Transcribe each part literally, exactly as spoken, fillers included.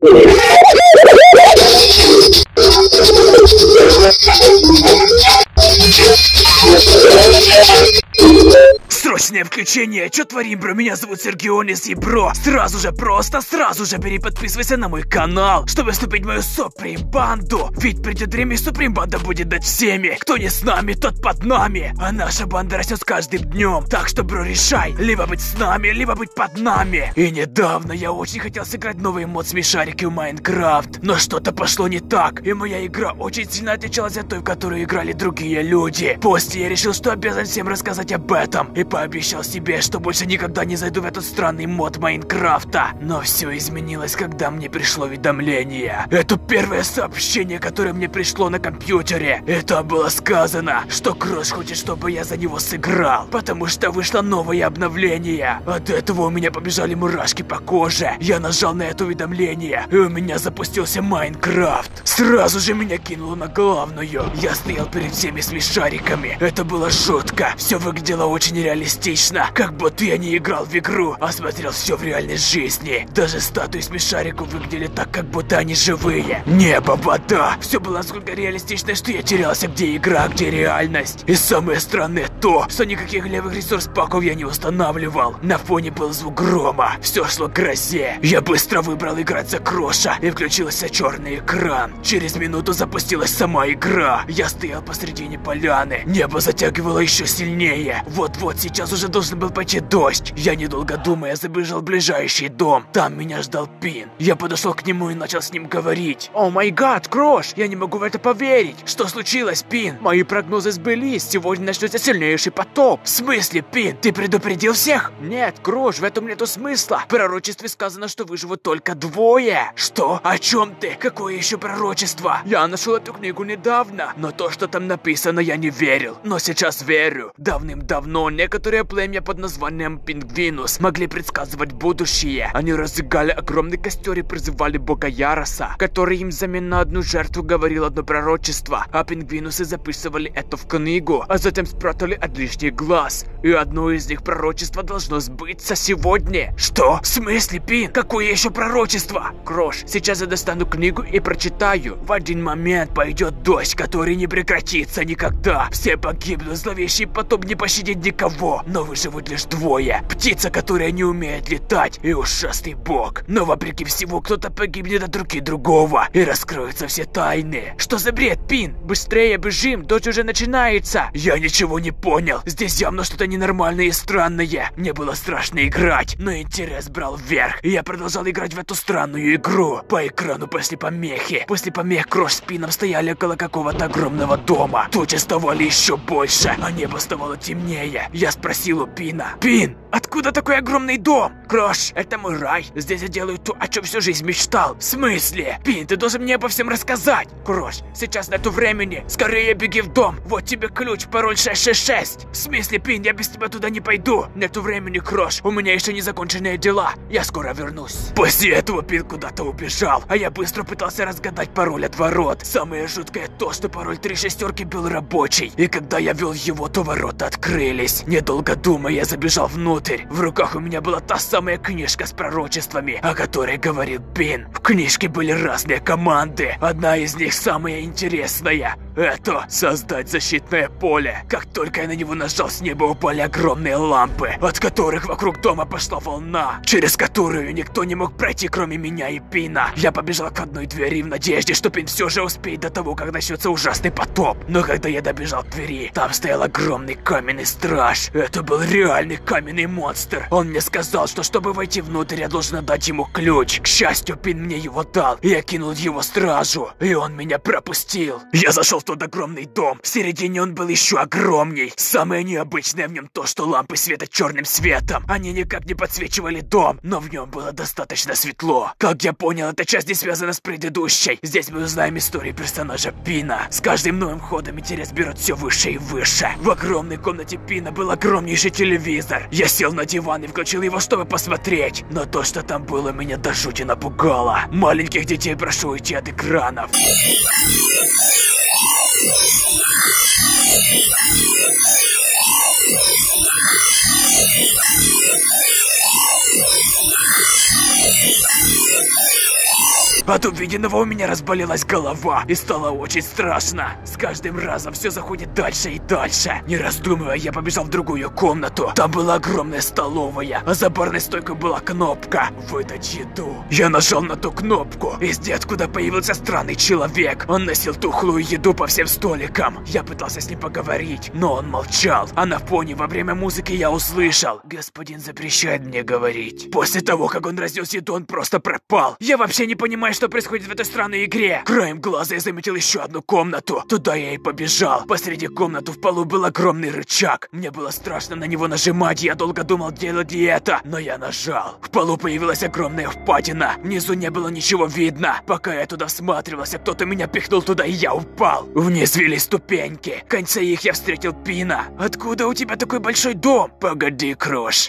Срочное включение! Чё творим, бро? Меня зовут Сергионис, и бро, сразу же, просто сразу же переподписывайся на мой канал, чтобы вступить в мою Суприм банду. Ведь придет время, и Суприм банда будет над всеми. Кто не с нами, тот под нами. А наша банда растет с каждым днем. Так что, бро, решай, либо быть с нами, либо быть под нами. И недавно я очень хотел сыграть новый мод смешарики в Майнкрафт, но что-то пошло не так, и моя игра очень сильно отличалась от той, в которую играли другие люди. После я решил, что обязан всем рассказать об этом, и пообещал себе, что больше никогда не зайду в этот странный мод Майнкрафта. Но все изменилось, когда мне пришло уведомление. Это первое сообщение, которое мне пришло на компьютере. Это было сказано, что Крош хочет, чтобы я за него сыграл, потому что вышло новое обновление. От этого у меня побежали мурашки по коже. Я нажал на это уведомление, и у меня запустился Майнкрафт. Сразу же меня кинуло на главную. Я стоял перед всеми смешариками. Это было жутко. Все выглядело очень реалистично, как будто я не играл в игру, а смотрел все в реальной жизни. Даже статуи смешариков выглядели так, как будто они живые. Небо, вода. Все было настолько реалистично, что я терялся, где игра, где реальность. И самое странное то, что никаких левых ресурс-паков я не устанавливал. На фоне был звук грома. Все шло к грозе. Я быстро выбрал играть за Кроша, и включился черный экран. Через минуту запустилась сама игра. Я стоял посредине поляны. Небо затягивало еще сильнее. Вот-вот сейчас уже должен был пойти дождь. Я, недолго думая, забежал в ближайший дом. Там меня ждал Пин. Я подошел к нему и начал с ним говорить. О май гад, Крош, я не могу в это поверить. Что случилось, Пин? Мои прогнозы сбылись. Сегодня начнется сильнейший потоп. В смысле, Пин? Ты предупредил всех? Нет, Крош, в этом нету смысла. В пророчестве сказано, что выживут только двое. Что? О чем ты? Какое еще пророчество? Я нашел эту книгу недавно, но то, что там написано, я не верил. Но сейчас верю. Давным-давно некоторые племя под названием Пингвинус могли предсказывать будущее. Они разжигали огромный костер и призывали бога Яроса, который им взамен на одну жертву говорил одно пророчество. А пингвинусы записывали это в книгу, а затем спрятали от лишних глаз. И одно из них пророчество должно сбыться сегодня. Что? В смысле, Пин? Какое еще пророчество? Крош, сейчас я достану книгу и прочитаю. В один момент пойдет дождь, который не прекратится никогда. Все погибнут, зловещий потоп не пощадит никого, но выживут лишь двое. Птица, которая не умеет летать, и ушастый бог. Но вопреки всему, кто-то погибнет от руки другого, и раскроются все тайны. Что за бред, Пин? Быстрее бежим, дождь уже начинается. Я ничего не понял. Здесь явно что-то ненормальное и странное. Мне было страшно играть, но интерес брал вверх, и я продолжал играть в эту странную игру. По экрану пошли помехи. После помех Крош с Пином стояли около какого-то огромного дома. Тучи вставали еще больше, а небо ставало темнее. Я спросил у Пина: Пин, откуда такой огромный дом? Крош, это мой рай. Здесь я делаю то, о чем всю жизнь мечтал. В смысле? Пин, ты должен мне обо всем рассказать. Крош, сейчас нету времени. Скорее беги в дом. Вот тебе ключ, пароль шесть шесть шесть. В смысле, Пин, я без тебя туда не пойду. Нету времени, Крош. У меня еще не законченные дела. Я скоро вернусь. После этого Пин куда-то убежал, а я быстро пытался разгадать пароль от ворот. Самое жуткое то, что пароль три шестерки был рабочий. И когда я ввел его, то ворота открылись. Недолго думая, я забежал внутрь. В руках у меня была та самая книжка с пророчествами, о которой говорил Пин. В книжке были разные команды. Одна из них самая интересная. Это создать защитное поле. Как только я на него нажал, с неба упали огромные лампы, от которых вокруг дома пошла волна, через которую никто не мог пройти, кроме меня и Пина. Я побежал к одной двери в надежде, что Пин все же успеет до того, как начнется ужасный потоп. Но когда я добежал к двери, там стоял огромный каменный страж. Это был реальный каменный монстр. Он мне сказал, что чтобы войти внутрь, я должен отдать ему ключ. К счастью, Пин мне его дал. Я кинул его стражу, и он меня пропустил. Я зашел в тот огромный дом. В середине он был еще огромней. Самое необычное в нем то, что лампы светят черным светом. Они никак не подсвечивали дом, но в нем было достаточно светло. Как я понял, эта часть не связана с предыдущей. Здесь мы узнаем историю персонажа Пина. С каждым новым ходом интерес берет все выше и выше. В огромной комнате Пина был огромнейший телевизор. Я сел на диван и включил его, чтобы посмотреть. Но то, что там было, меня до жути напугало. Маленьких детей прошу уйти от экранов. От увиденного у меня разболелась голова и стало очень страшно. С каждым разом все заходит дальше и дальше. Не раздумывая, я побежал в другую комнату. Там была огромная столовая, а за барной стойкой была кнопка «Выдать еду». Я нажал на ту кнопку, и здесь откуда появился странный человек. Он носил тухлую еду по всем столикам. Я пытался с ним поговорить, но он молчал. А на фоне во время музыки я услышал: «Господин запрещает мне говорить». После того, как он разнес еду, он просто пропал. Я вообще не понимаю, что происходит в этой странной игре. Краем глаза я заметил еще одну комнату. Туда я и побежал. Посреди комнаты в полу был огромный рычаг. Мне было страшно на него нажимать, я долго думал, делать ли это, но я нажал. В полу появилась огромная впадина. Внизу не было ничего видно. Пока я туда всматривался, кто-то меня пихнул туда, и я упал. Вниз вели ступеньки. В конце их я встретил Пина. «Откуда у тебя такой большой дом?» «Погоди, Крош.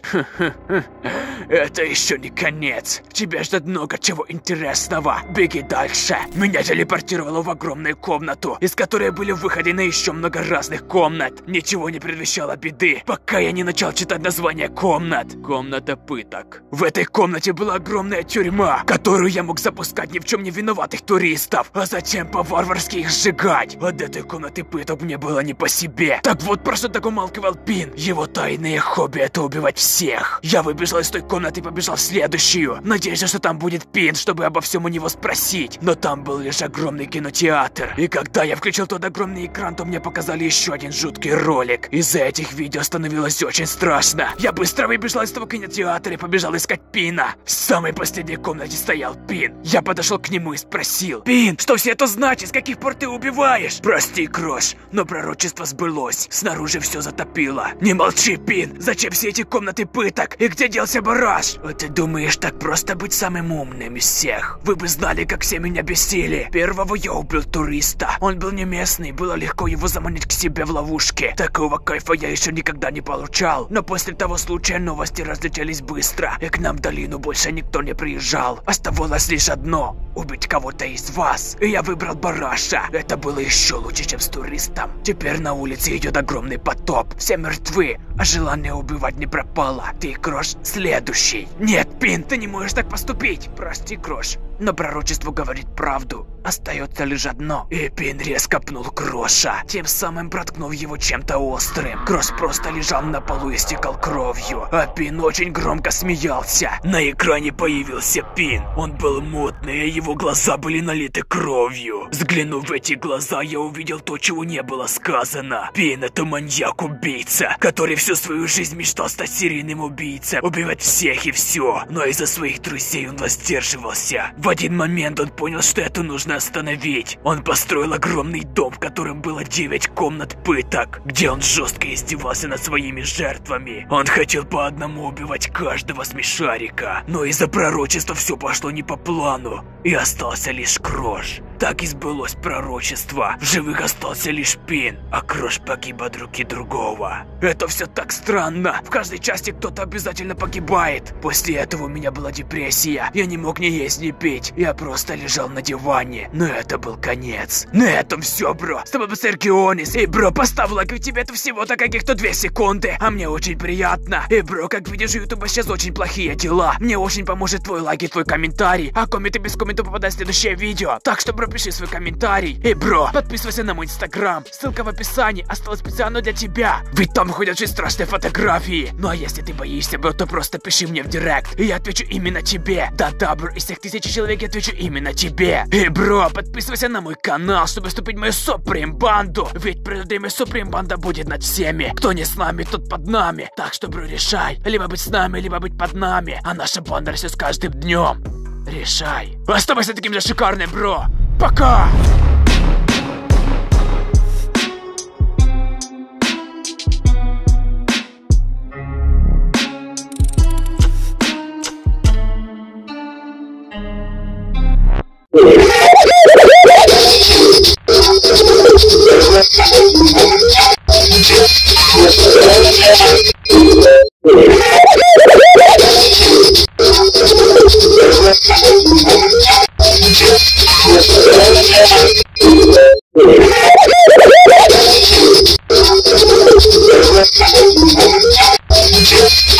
Это еще не конец. Тебя ждет много чего интересного. Беги дальше». Меня телепортировало в огромную комнату, из которой были выходы на еще много разных комнат. Ничего не предвещало беды, пока я не начал читать название комнат. Комната пыток. В этой комнате была огромная тюрьма, которую я мог запускать ни в чем не виноватых туристов, а затем по-варварски их сжигать. От этой комнаты пыток мне было не по себе. Так вот, про что так умалкивал Пин. Его тайное хобби — это убивать всех. Я выбежал из той комнаты и побежал в следующую, надеясь, что там будет Пин, чтобы обо всем у него спросить. Но там был лишь огромный кинотеатр. И когда я включил тот огромный экран, то мне показали еще один жуткий ролик. Из-за этих видео становилось очень страшно. Я быстро выбежал из того кинотеатра и побежал искать Пина. В самой последней комнате стоял Пин. Я подошел к нему и спросил: «Пин, что все это значит? С каких пор ты убиваешь?» «Прости, Крош, но пророчество сбылось. Снаружи все затопило». «Не молчи, Пин! Зачем все эти комнаты пыток? И где делся Бараш?» «А ты думаешь, так просто быть самым умным из всех? Вы бы знали, как все меня бесили. Первого я убил туриста. Он был не местный, было легко его заманить к себе в ловушке. Такого кайфа я еще никогда не получал. Но после того случая новости разлетелись быстро, и к нам в долину больше никто не приезжал. Оставалось лишь одно — убить кого-то из вас. И я выбрал Бараша. Это было еще лучше, чем с туристом. Теперь на улице идет огромный потоп. Все мертвы, а желание убивать не пропало. Ты, Крош, следующий». «Нет, Пин, ты не можешь так поступить!» «Прости, Крош, но пророчество говорит правду. Остается лишь одно». И Пин резко пнул Кроша, тем самым проткнув его чем-то острым. Крош просто лежал на полу и стекал кровью, а Пин очень громко смеялся. На экране появился Пин. Он был мутный, и его глаза были налиты кровью. Взглянув в эти глаза, я увидел то, чего не было сказано. Пин — это маньяк-убийца, который всю свою жизнь мечтал стать серийным убийцей, убивать всех и все. Но из-за своих друзей он воздерживался. В один момент он понял, что это нужно остановить. Он построил огромный дом, в котором было девять комнат пыток, где он жестко издевался над своими жертвами. Он хотел по одному убивать каждого смешарика, но из-за пророчества все пошло не по плану, и остался лишь Крош. Так и сбылось пророчество. В живых остался лишь Пин, а Крош погиб от руки другого. Это все так странно. В каждой части кто-то обязательно погибает. После этого у меня была депрессия. Я не мог ни есть, ни пить. Я просто лежал на диване. Но это был конец. На этом все, бро. С тобой был Сергионис. И, бро, поставь лайк, ведь тебе это всего-то каких-то две секунды. А мне очень приятно. И, бро, как видишь, у ютуба сейчас очень плохие дела. Мне очень поможет твой лайк и твой комментарий. А комменты без комментов попадают в следующее видео. Так что, бро, пиши свой комментарий. И, бро, подписывайся на мой инстаграм. Ссылка в описании осталась специально для тебя. Ведь там выходят очень страшные фотографии. Ну а если ты боишься, бро, то просто пиши мне в директ, и я отвечу именно тебе. Да-да, бро, из всех тысячи человек я отвечу именно тебе. И, бро, подписывайся на мой канал, чтобы вступить в мою Суприм банду. Ведь придет время, Суприм банда будет над всеми. Кто не с нами, тот под нами. Так что, бро, решай. Либо быть с нами, либо быть под нами. А наша банда растет с каждым днем. Решай. Оставайся таким же шикарным, бро. Пока!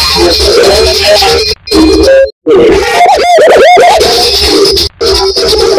We'll be right back.